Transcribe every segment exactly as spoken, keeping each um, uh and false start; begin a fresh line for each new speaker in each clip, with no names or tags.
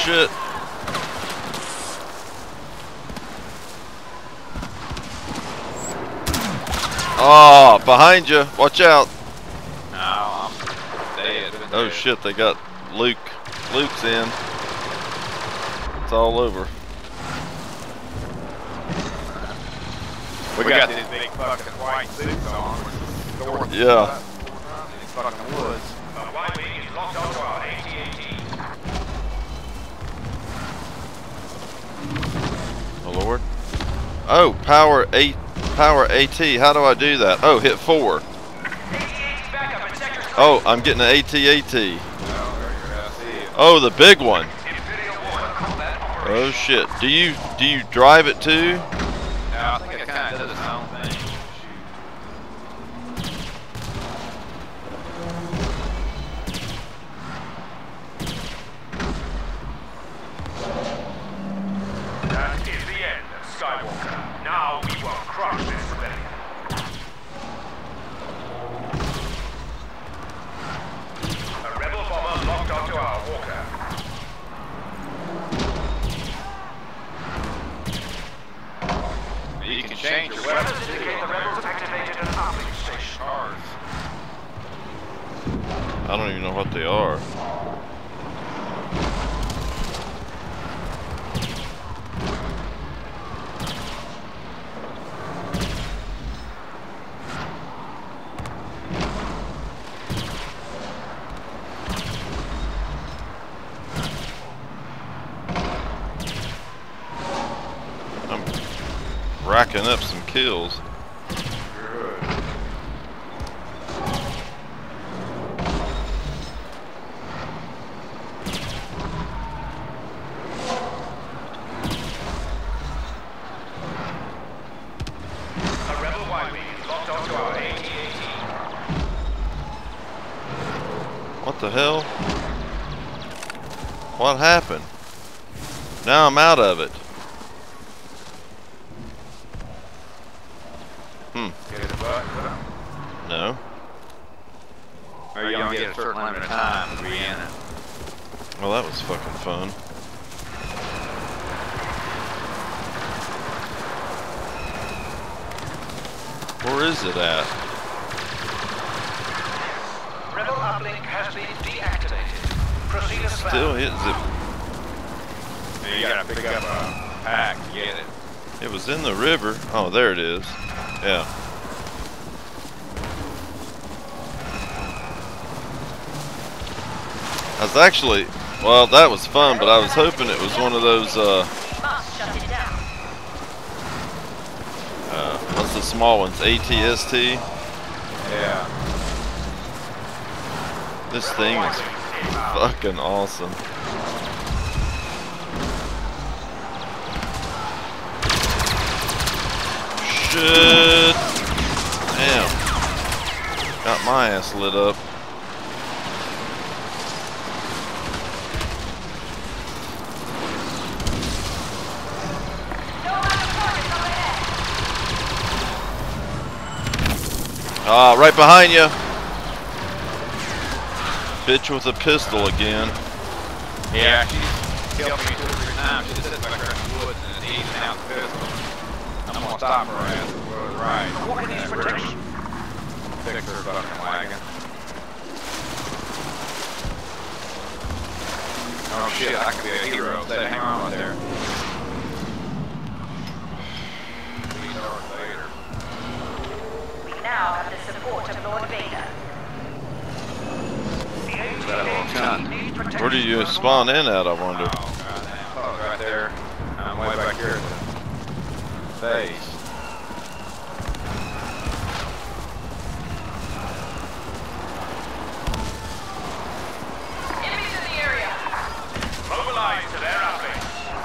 shit. Oh, behind you. Watch out.
No, I'm dead.
Oh shit, they got Luke. Luke's in. It's all over.
We, we got, got these big fucking white suits on.
Yeah.
These fucking woods. Uh, white wing is locked onto our A T A T.
Oh Lord. Oh, power eight, power AT. How do I do that? Oh, hit four. Oh, I'm getting an A T A T. Oh, the big one. Oh shit. Do you do you drive it too?
No, I think it kind of does its own thing.
That is the end of Skywalker. Now we will crush this rebellion. A rebel bomber locked onto our walker.
You can change your weapons.
Weapons indicate the rebels activated an uplink station.
I don't even know what they are. Racking up some kills.
A rebel white wing is locked onto our A T A T.
What the hell? What happened? Now I'm out of it. Hmm.
Get a butt?
No.
Or you don't get a certain limit of time to be in it.
Well, that was fucking fun. Where is it at?
Rebel uplink has been deactivated. Proceed as planned.
Still hits it.
And you gotta pick up a pack to get it.
It was in the river. Oh, there it is. Yeah. I was actually, well, that was fun, but I was hoping it was one of those, uh, uh what's the small ones? A T S T?
Yeah.
This thing is fucking awesome. Shit. Damn. Got my ass lit up. Ah, right behind you. Bitch with a pistol again.
Yeah, she's killed me two or three times. She sits back there in the woods and is easing out the pistol. I'm gonna stop her ass. We're right.
Walker needs protection.
Fix her fucking wagon. Oh shit, I could be a hero. Say, hang on right there. Be Darth Vader.
We now have the support of Lord Vader.
That little cunt.
Where do you spawn in at, I wonder?
Oh, goddamn. Oh, right there. I'm way back here at the base.
Enemies in the area.
Mobilize to their uplink.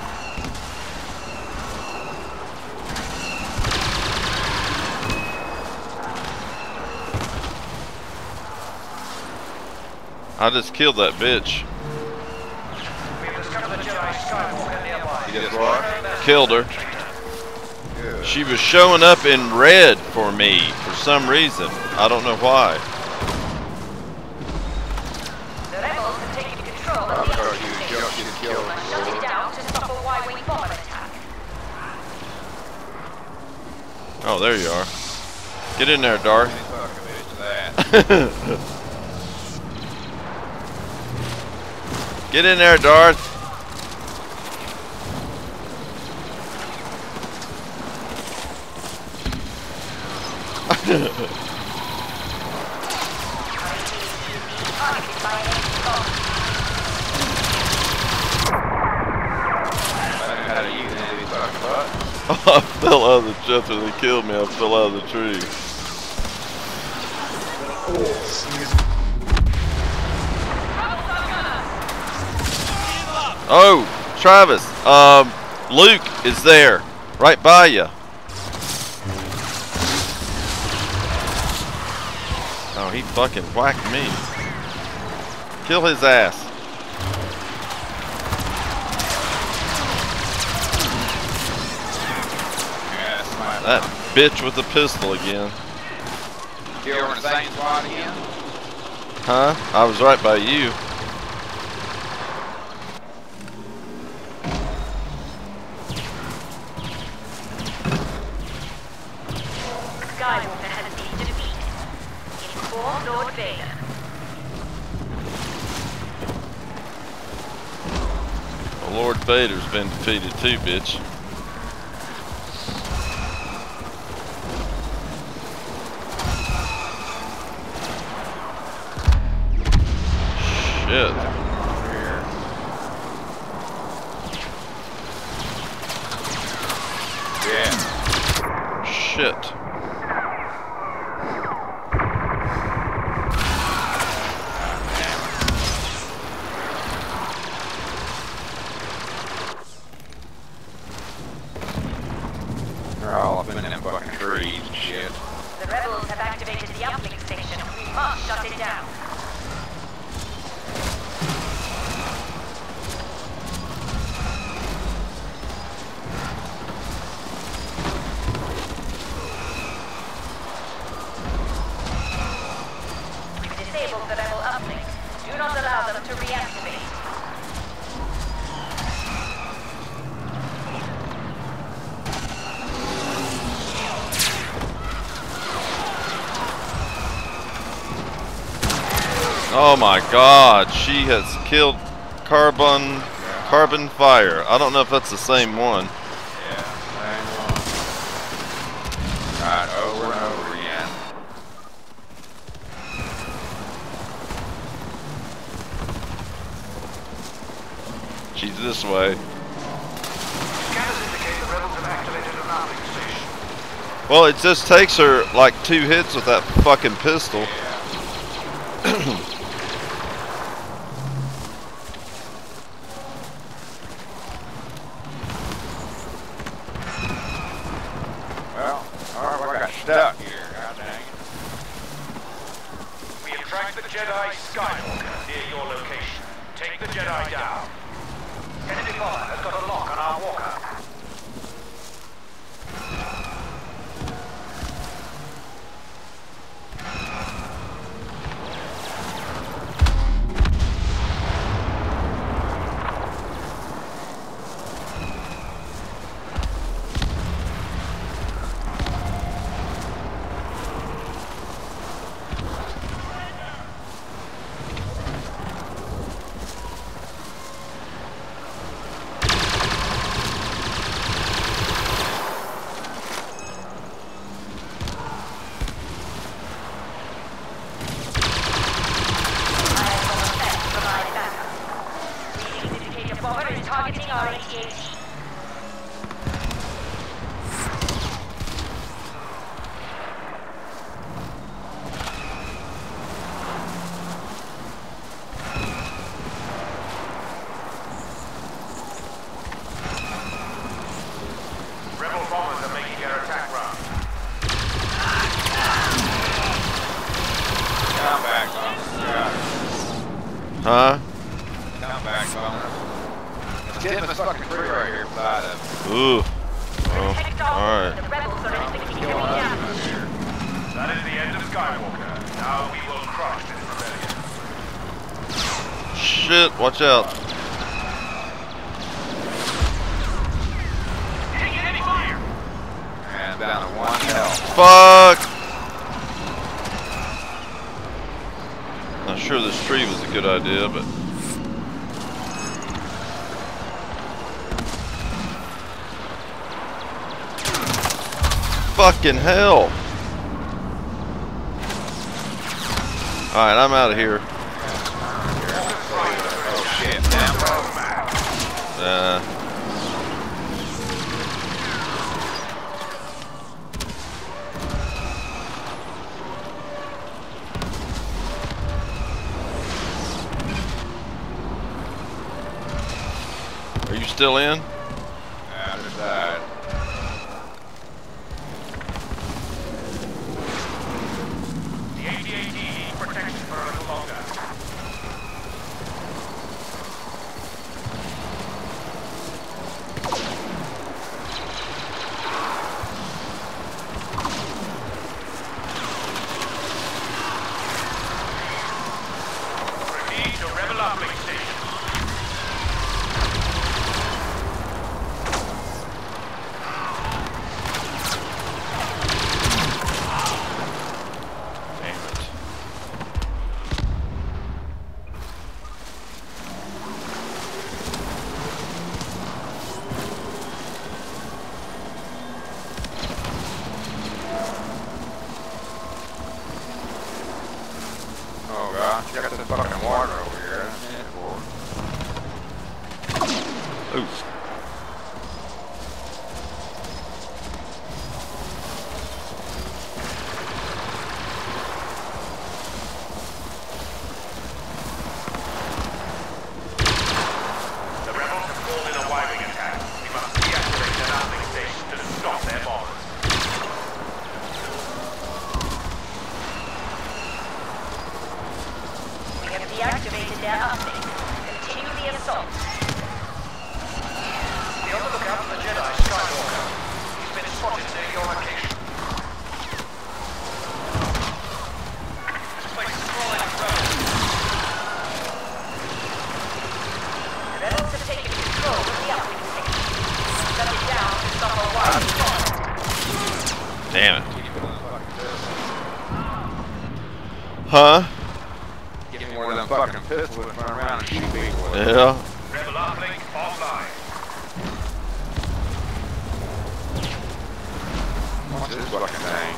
I just killed that bitch.
We've discovered the Jedi Skywalker nearby.
You just what?
Killed her.
Good.
She was showing up in red for me for some reason. I don't know why.
The rebels have taken control of
I'll
the
go
uplink
you,
station.
jump, you killed her.
Oh, there you are. Get in there, Darth. Get in there, Darth. I fell out of the jet after they killed me. I fell out of the tree. Oh, Travis. Um, Luke is there, right by you. Oh, he fucking whacked me. Kill his ass. That bitch with the pistol again.
You over in the same spot again?
Huh? I was right by you.
Skywalker has been defeated. Inform Lord Vader.
Well, Lord Vader's been defeated too, bitch. Shit.
Yeah.
Shit.
They're all up in them fucking trees and shit.
The rebels have activated the uplink station. We must shut it down. Disable the rebel uplink. Do not allow them to reactivate.
Oh my god, she has killed Carbon Carbon Fire. I don't know if that's the same one.
Yeah, same one. Right, over and over again.
She's this way.
Scanners indicate the rebels have activated an uplink station.
Well, it just takes her like two hits with that fucking pistol.
Well, alright, I got stuck here. God dang it.
We have tracked the Jedi Skywalker near your location. Take the Jedi down. Enemy bomber has got a lock on our walker.
Targeting our A T A T.
Rebel bombers are making their attack run.
Come back, Bones.
Huh?
Come back, Bones. Get in this fucking tree right here beside us.
Ooh. Oh, alright.
The rebels are inflicting heavy damage.
That is the end of Skywalker. Now we will crush this rebellion.
Shit, watch out.
Taking heavy fire.
And down to one health.
Fuck! Not sure this tree was a good idea, but fucking hell! All right, I'm out of here.
Oh shit! Damn.
Uh, Are you still in?
Yeah, I just died.
The A T A T needs protection for a little longer. Proceed to Rebel uplink station.
Damn it.
Oh gosh, you got this fucking water over here.
Oof.
The rebels have called in a wiring attack. We must deactivate their uplink station to stop their bombers.
We have deactivated their uplink. Continue the assault.
Be on the lookout for the Jedi Skywalker. He's been spotted near your location. This place is crawling with rebels.
Rebels have taken control of the uplink station. Shut it down to stop a wild bomb.
Damn it. Huh?
Give me one of them fucking pistols and run around and shoot people.
Yeah.
Rebel uplink offline.
What's this fucking thing?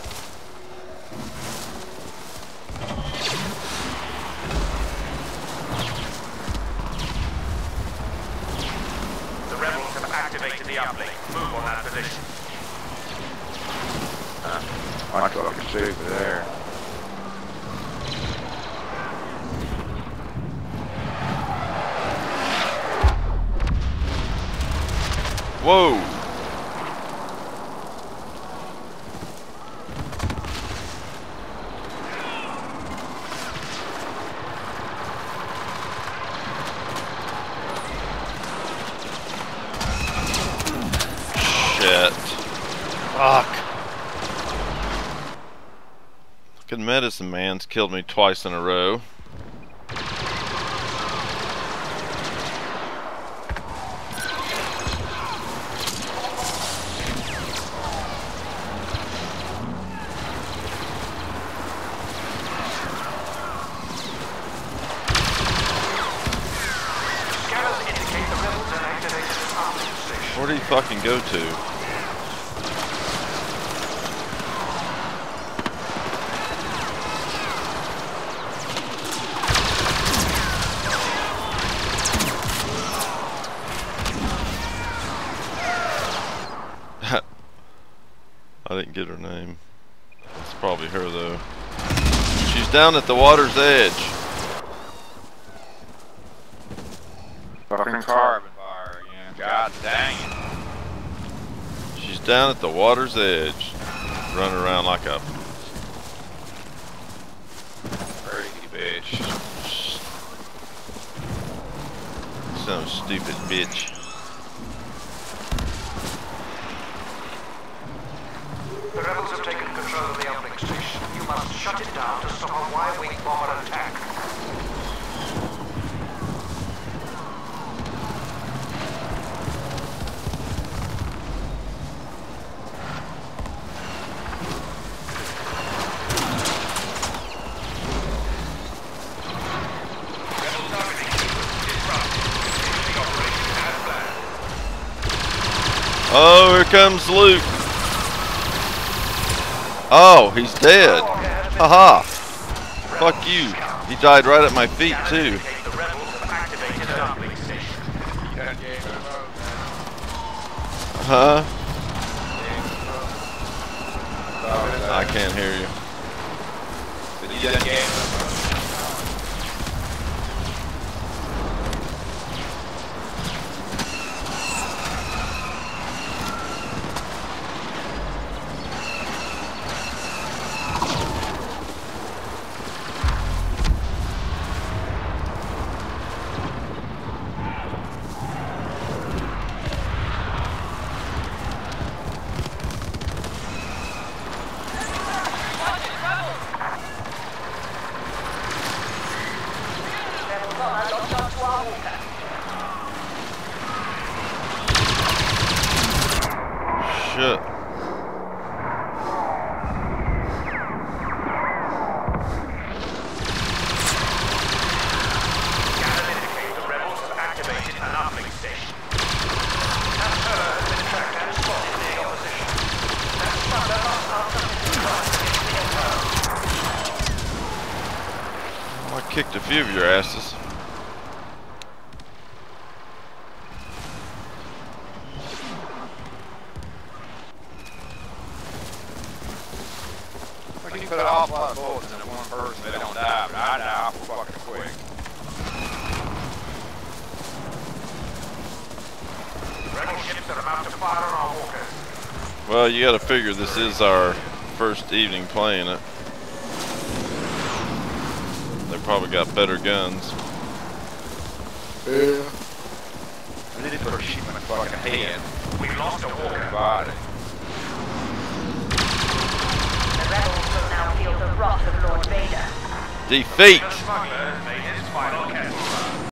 The rebels have activated the uplink. Move on that position.
Uh, I fucking shoot there.
Whoa. Shit. Fuck. Fucking medicine man's killed me twice in a row.
Scanners indicate the rebels have activated an uplink station.
Where do you fucking go to? I didn't get her name. It's probably her though. She's down at the water's edge.
Fucking carbon fire again. God dang it.
She's down at the water's edge. Running around like a
Crazy bitch.
some stupid bitch.
The rebels have taken control of the uplink station. You must shut it down to stop a Y-wing bomber attack.
Oh, here comes Luke. Oh, he's dead. Haha. Fuck you. He died right at my feet, too.
The rebels have activated an uplink station.
Huh? I can't hear you. Shit.
Scanners indicate the rebels have activated an uplink station. That turret has been tracked and spotted near your position. That smuggler must have something to try to get in her.
I kicked a few of your asses.
You put an awful lot of bullets in one person, they don't die, but I die awful fucking quick.
Rebel ships are about to fire on our walkers.
Well, you gotta figure this is our first evening playing it. They probably got better guns.
Yeah. I need to put a sheep in my fucking head.
We've lost a walker.
Body.
The rebels will now feel the wrath of Lord Vader.
Defeat!
The smuggler